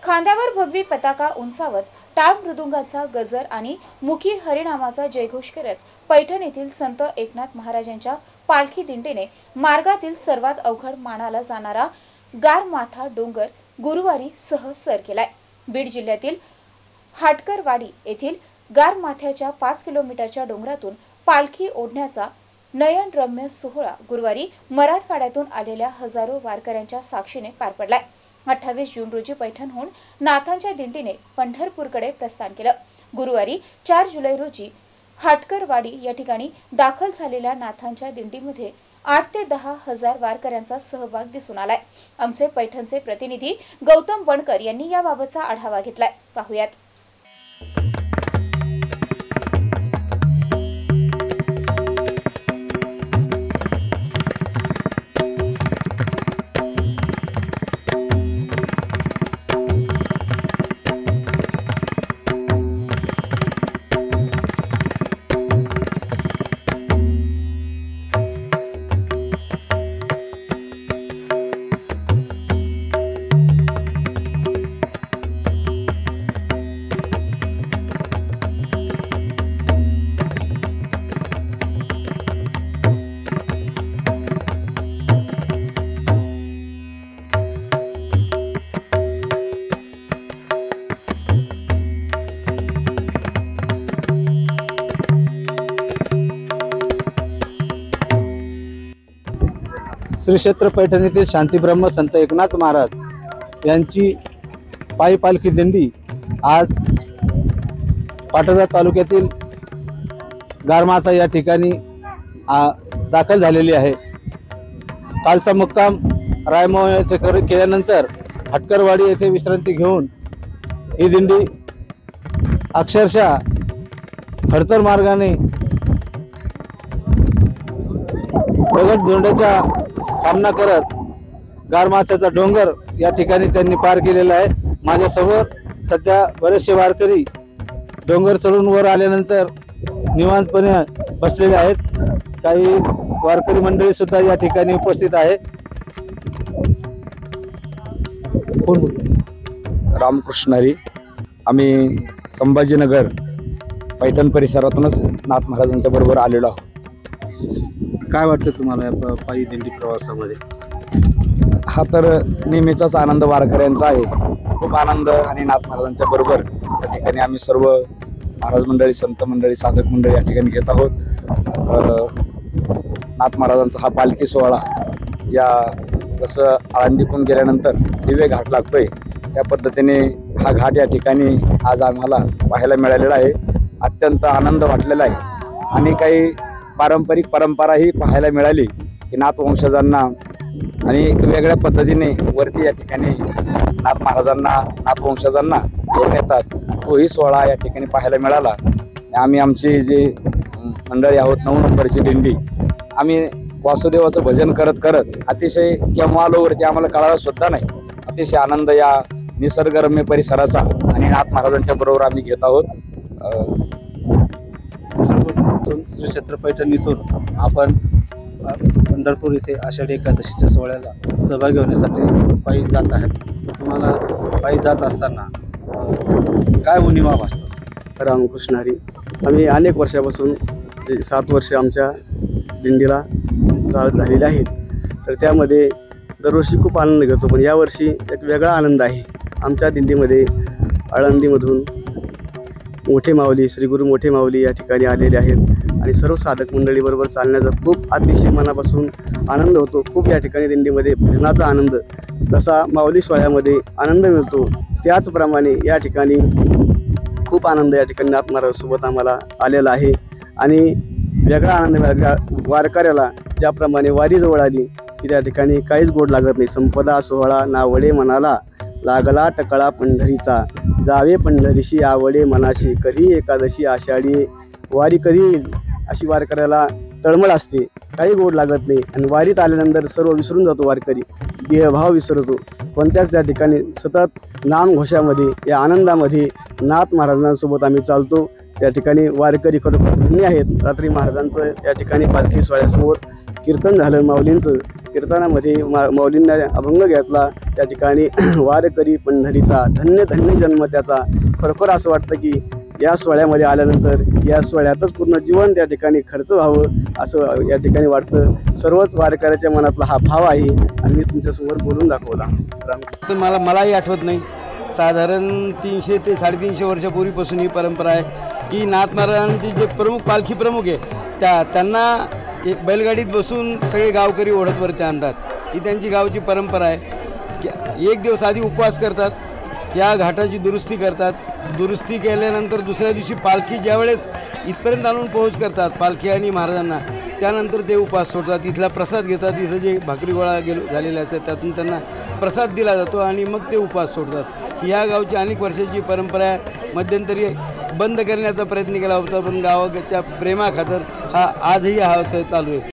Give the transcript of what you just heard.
खांद्यावर भगवी पताका उंचावत टाळ मृदुंगाचा गजर आणि मुखी हरिनामाचा जयघोष करत पैठण येथील संत एकनाथ महाराजांच्या पालखी दिंडीने मार्गातील सर्वात अवघड मानाला जाणारा गारमाथा डोंगर गुरुवारी सर केलाय। बीड जिल्ह्यातील हाटकरवाडी येथील गारमाथ्याच्या 5 किलोमीटरच्या डोंगरातून पालखी ओढण्याचा नयनरम्य सोहळा गुरुवारी मराठवाड्यातून आलेल्या हजारो वारकऱ्यांच्या साक्षीने पार पडलाय। 28 जून रोजी पैठणहून नाथांच्या दिंडीने पंढरपूरकडे प्रस्थान केलं। गुरुवारी 4 जुलै रोजी हाटकरवाडी या ठिकाणी दाखल झालेल्या नाथांच्या दिंडीमध्ये 8 ते 10 हजार वारकऱ्यांचा सहभाग दिसून आलाय। आमचे पैठणचे प्रतिनिधी गौतम वणकर यांनी याबाबतचा आढावा घेतलाय, पाहूयात। श्री क्षेत्र पैठण येथील शांतीब्रह्म संत एकनाथ महाराज यांची पायी पालखी दिंडी आज पाटोदा तालुक्यातील गारमाथा या ठिकाणी दाखल झालेली आहे। कालचा मुक्काम रायमोह येथे केल्यानंतर हाटकरवाडी येथे विश्रांती घेऊन ही दिंडी अक्षरशः खडतर मार्गाने दगड धोंड्याचा सामना करत गारमाथ्याचा डोंगर या ठिकाणी त्यांनी पार केलेला आहे। माझ्यासमोर सध्या बरेचसे वारकरी डोंगर चढून वर आल्यानंतर निवांतपणे बसलेले आहेत। काही वारकरी मंडळी सुद्धा या ठिकाणी उपस्थित आहे। रामकृष्णारी आम्ही संभाजीनगर पैठण परिसरातूनच नाथ महाराजांच्या बरोबर आलेलो आहोत। काय वाटतं तुम्हाला या पायी दिंडी प्रवासामध्ये? हा तर नेहमीचाच आनंद वारकऱ्यांचा आहे। खूप आनंद आणि नाथ महाराजांच्या बरोबर या ठिकाणी आम्ही सर्व महाराज मंडळी, संत मंडळी, साधक मंडळी या ठिकाणी घेत आहोत। नाथ महाराजांचा हा पालखी सोहळा या जसं आळंदीतून गेल्यानंतर दिवे घाट लागतोय त्या पद्धतीने हा घाट या ठिकाणी आज आम्हाला पाहायला मिळालेला आहे। अत्यंत आनंद वाटलेला आहे आणि काही पारंपरिक परंपरा ही पाहायला मिळाली की नाथ वंशजांना आणि एक वेगळ्या पद्धतीने वरती या ठिकाणी नाथ महाराजांना, नाथ वंशजांना घेऊन येतात, तोही सोहळा या ठिकाणी पाहायला मिळाला। आम्ही आमची जी मंडळी आहोत 9 नंबरची दिंडी, आम्ही वासुदेवाचं भजन करत करत अतिशय केव्हा आलो वरती आम्हाला कळालं सुद्धा नाही। अतिशय आनंद या निसर्गरम्य परिसराचा आणि नाथ महाराजांच्या बरोबर आम्ही घेत आहोत। श्री क्षेत्र पैठण इथून आपण पंढरपूर येथे आषाढी एकादशीच्या सोहळ्याला सहभागी होण्यासाठी पायी जात आहेत। तुम्हाला पायी जात असताना काय उणिवा वाटतात? रामकृष्णारी आम्ही अनेक वर्षापासून 7 वर्ष आमच्या दिंडीला झालेले आहेत, तर त्यामध्ये दरवर्षी खूप आनंद घेतो, पण यावर्षी एक वेगळा आनंद आहे। आमच्या दिंडीमध्ये आळंदीमधून मोठे माऊली, श्री गुरु मोठे माऊली या ठिकाणी आलेले आहेत आणि सर्व साधक मंडळीबरोबर चालण्याचा खूप अतिशय मनापासून आनंद होतो। खूप या ठिकाणी दिंडीमध्ये भजनाचा आनंद जसा माऊली सोहळ्यामध्ये आनंद मिळतो त्याचप्रमाणे या ठिकाणी खूप आनंद या ठिकाणी नाथ महाराजांसोबत आम्हाला आलेला आहे आणि वेगळा आनंद मिळाला। वारकऱ्याला ज्याप्रमाणे वारी जवळ आली की त्या ठिकाणी काहीच गोड लागत नाही। संपदा सोहळा नावडे मनाला, लागला टकळा पंढरीचा, जावे पंढरीशी आवडे मनाशी, कधी एकादशी आषाढी, वारी कधी येईल अशी वारकऱ्याला तळमळ असते, काही गोड लागत नाही आणि वारीत आल्यानंतर सर्व विसरून जातो वारकरी, देहभाव विसरतो। पण त्या ठिकाणी सतत नामघोषामध्ये या आनंदामध्ये नाथ महाराजांसोबत आम्ही चालतो। त्या ठिकाणी वारकरी खरोखर धन्य आहेत। रात्री महाराजांचं या ठिकाणी पालखी सोहळ्यासमोर कीर्तन झालं माऊलींचं, कीर्तनामध्ये माऊलींना अभंग घेतला. त्या ठिकाणी वारकरी पंढरीचा धन्य धन्य जन्म त्याचा. खरोखर असं वाटतं की या सोहळ्यामध्ये आल्यानंतर या सोहळ्यातच पूर्ण जीवन त्या ठिकाणी खर्च व्हावं असं या ठिकाणी वाटतं. सर्वच वारकऱ्याच्या मनातला हा भाव आहे आणि मी तुमच्यासमोर बोलून दाखवला. तर मलाही आठवत नाही. साधारण 300 ते 350 वर्षापूर्वीपासून ही परंपरा आहे की नाथ महाराजांचे जे पालखी प्रमुख आहे त्यांना एक बैलगाडीत बसून सगळे गावकरी ओढतवरती आणतात. ही त्यांची गावची परंपरा आहे. एक दिवस आधी उपवास करतात, या घाटाची दुरुस्ती करतात. दुरुस्ती केल्यानंतर दुसऱ्या दिवशी पालखी ज्यावेळेस इथपर्यंत आणून पोहोच करतात पालखी आणि महाराजांना, त्यानंतर ते उपवास सोडतात. इथला प्रसाद घेतात. इथं जे भाकरी गोळा झालेले असतात त्यातून त्यांना प्रसाद दिला जातो आणि मग ते उपवास सोडतात. ह्या गावची अनेक वर्षाची परंपरा आहे. मध्यंतरी बंद करण्याचा प्रयत्न केला होता, पण गावाच्या प्रेमाखातर आजही हा चालू आहे.